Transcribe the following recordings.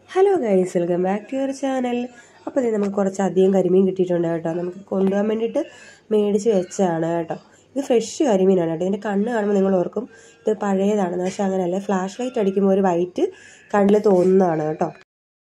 Hello guys, welcome back to your channel. അപ്പോൾ ഇത് നമുക്ക് കുറച്ചധികം കരിമീൻ കിട്ടിയിട്ടുണ്ട് കേട്ടോ. നമുക്ക് കൊണ്ടുപോകാൻ വേണ്ടിയിട്ട് മേടിച്ച് വെച്ചതാണ് കേട്ടോ. ഇത് ഫ്രഷ് കരിമീനാണ് കേട്ടോ. ഇതിൻ്റെ കണ്ണ് കാണുമ്പോൾ നിങ്ങൾ ഓർക്കും ഇത് പഴയതാണെന്ന്. പക്ഷേ അങ്ങനെയല്ല, ഫ്ലാഷ് ലൈറ്റ് അടിക്കുമ്പോൾ ഒരു വൈറ്റ് കണ്ണിൽ തോന്നുന്നതാണ് കേട്ടോ.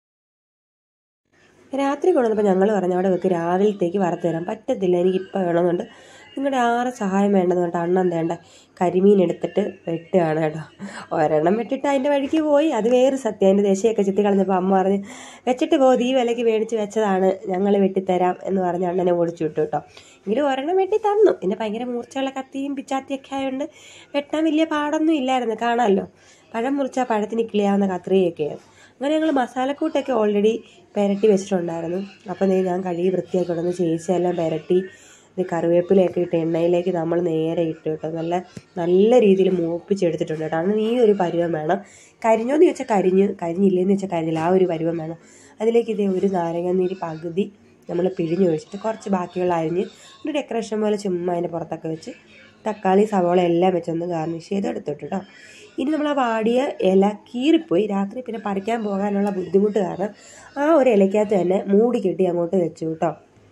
രാത്രി കൊണ്ടുവന്നപ്പോൾ ഞങ്ങൾ പറഞ്ഞു അവിടെ വെക്ക്, രാവിലത്തേക്ക് വറുത്ത് തരാൻ പറ്റത്തില്ല, എനിക്കിപ്പോൾ വേണമെന്നുണ്ട്, നിങ്ങളുടെ ആറ് സഹായം വേണ്ടെന്ന് പറഞ്ഞിട്ട് അണ്ണൻ വേണ്ട കരിമീൻ എടുത്തിട്ട് വെട്ടുകയാണ് കേട്ടോ. ഒരെണ്ണം വെട്ടിട്ട് അതിൻ്റെ വഴിക്ക് പോയി. അത് വേറെ സത്യം. അതിൻ്റെ ദശയൊക്കെ ചെത്തി കളഞ്ഞപ്പോൾ അമ്മ പറഞ്ഞ് വെച്ചിട്ട് പോകും, ഈ വിലയ്ക്ക് മേടിച്ച് വെച്ചതാണ്, ഞങ്ങൾ വെട്ടിത്തരാം എന്ന് പറഞ്ഞ് അണ്ണനെ ഓടിച്ചു വിട്ടു കേട്ടോ. എങ്കിലും ഒരെണ്ണം വെട്ടി തന്നു. പിന്നെ ഭയങ്കര മൂർച്ചയുള്ള കത്തിയും പിച്ചാത്തിയൊക്കെ ആയതുകൊണ്ട് വെട്ടാൻ വലിയ പാടൊന്നും ഇല്ലായിരുന്നു. കാണാമല്ലോ, പഴം മുറിച്ചാൽ പഴത്തിന് കിളിയാവുന്ന കത്രിയൊക്കെയാണ്. അങ്ങനെ ഞങ്ങൾ മസാലക്കൂട്ടൊക്കെ ഓൾറെഡി പുരട്ടി വെച്ചിട്ടുണ്ടായിരുന്നു. അപ്പം ഞാൻ കഴുകി വൃത്തിയാക്കി കൊണ്ടുവന്ന് ചേച്ചിയെല്ലാം പുരട്ടി ഇത് കറിവേപ്പിലയൊക്കെ ഇട്ട് എണ്ണയിലേക്ക് നമ്മൾ നേരെ ഇട്ട് കേട്ടോ. നല്ല രീതിയിൽ മൂപ്പിച്ചെടുത്തിട്ടുണ്ട് കേട്ടോ. അന്ന് ഈ ഒരു പരുവം വേണം. കരിഞ്ഞോന്ന് ചോദിച്ചാൽ കരിഞ്ഞില്ലേന്ന് വെച്ചാൽ കരിഞ്ഞില്ല, ആ ഒരു പരുവം വേണം. അതിലേക്ക് ഇതേ ഒരു നാരങ്ങാനീര് പകുതി നമ്മൾ പിഴിഞ്ഞൊഴിച്ചിട്ട് കുറച്ച് ബാക്കിയുള്ള അരിഞ്ഞ് ഒരു ഡെക്കറേഷൻ പോലെ ചുമ്മാ അതിൻ്റെ പുറത്തൊക്കെ വെച്ച് തക്കാളി സവോള എല്ലാം വെച്ചൊന്ന് ഗാർണിഷ് ചെയ്ത് എടുത്തിട്ട് കേട്ടോ. ഇനി നമ്മൾ ആ വാടിയ ഇല കീറിപ്പോയി. രാത്രി പിന്നെ പറിക്കാൻ പോകാനുള്ള ബുദ്ധിമുട്ട് കാരണം ആ ഒരു ഇലക്കകത്ത് തന്നെ മൂടി കെട്ടി അങ്ങോട്ട് വെച്ചു കേട്ടോ.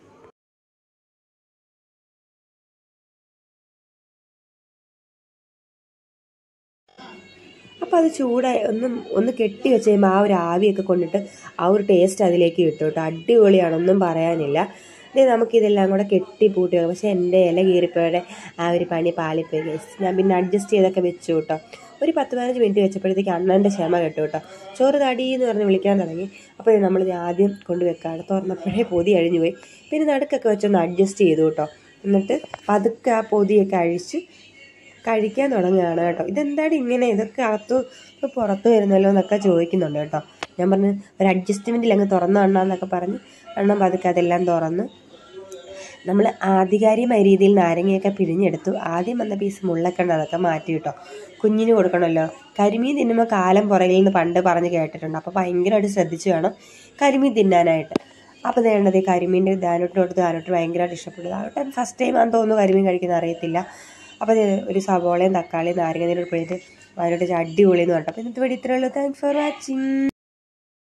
അപ്പോൾ അത് ചൂടായി ഒന്ന് കെട്ടി വെച്ച് കഴിയുമ്പോൾ ആ ഒരു ആവിയൊക്കെ കൊണ്ടിട്ട് ആ ഒരു ടേസ്റ്റ് അതിലേക്ക് കിട്ടും കേട്ടോ. അടിപൊളിയാണ്, ഒന്നും പറയാനില്ല. ഇത് നമുക്കിതെല്ലാം കൂടെ കെട്ടി പൂട്ടി വെക്കാം. പക്ഷേ എൻ്റെ ഇല കീറിപ്പോയുടെ ആ ഒരു പണി പാളിപ്പോയി ഗൈസ്. ഞാൻ പിന്നെ അഡ്ജസ്റ്റ് ചെയ്തൊക്കെ വെച്ചു കേട്ടോ. ഒരു 10-15 മിനിറ്റ് വെച്ചപ്പോഴത്തേക്ക് അണ്ണൻ്റെ ക്ഷമ കെട്ടു കേട്ടോ. ചോറ് തടി എന്ന് പറഞ്ഞ് വിളിക്കാൻ തുടങ്ങി. അപ്പോൾ നമ്മളിത് ആദ്യം കൊണ്ടുവെക്കാണ്. തുറന്നപ്പോഴേ പൊതി അഴിഞ്ഞു പോയി. പിന്നെ നടുക്കൊക്കെ വെച്ചൊന്ന് അഡ്ജസ്റ്റ് ചെയ്തു കേട്ടോ. എന്നിട്ട് പതുക്കെ ആ പൊതിയൊക്കെ അഴിച്ച് കഴിക്കാൻ തുടങ്ങുകയാണ് കേട്ടോ. ഇതെന്താണ് ഇങ്ങനെ, ഇതൊക്കെ അകത്ത് പുറത്ത് വരുന്നല്ലോ എന്നൊക്കെ ചോദിക്കുന്നുണ്ട് കേട്ടോ. ഞാൻ പറഞ്ഞു ഒരു അഡ്ജസ്റ്റ്മെൻറ്റിൽ അങ്ങ് തുറന്നു അണ്ണാന്നൊക്കെ പറഞ്ഞ് അണ്ണൻ പതുക്കെ അതെല്ലാം തുറന്ന് നമ്മൾ ആധികാരികമായ രീതിയിൽ നാരങ്ങയൊക്കെ പിഴിഞ്ഞെടുത്തു. ആദ്യം വന്ന പീസ് മുള്ളക്കണ്ട അതൊക്കെ മാറ്റി കേട്ടോ. കുഞ്ഞിന് കൊടുക്കണമല്ലോ. കരിമീൻ തിന്നുമ്പോൾ കാലം പുറകിൽ നിന്ന് പണ്ട് പറഞ്ഞ് കേട്ടിട്ടുണ്ട്. അപ്പോൾ ഭയങ്കരമായിട്ട് ശ്രദ്ധിച്ച് വേണം കരിമീൻ തിന്നാനായിട്ട്. അപ്പോൾ വേണ്ടത് കരിമീൻ്റെ ദാനോട്ട് ഭയങ്കരമായിട്ട് ഇഷ്ടപ്പെട്ടു. ദാനോട്ട് ഫസ്റ്റ് ടൈം ആണെന്ന് തോന്നുന്നു കരിമീൻ കഴിക്കുന്ന അറിയത്തില്ല. അപ്പോൾ ഒരു സവോളയും തക്കാളിയും നാരങ്ങ നീരും പിഴിഞ്ഞിട്ട് അതിനോട്ട് അടിപൊളിയെന്ന് പറഞ്ഞു. അപ്പോൾ ഇന്നത്തെ വീഡിയോ ഇത്രയേ ഉള്ളൂ. Thanks for watching.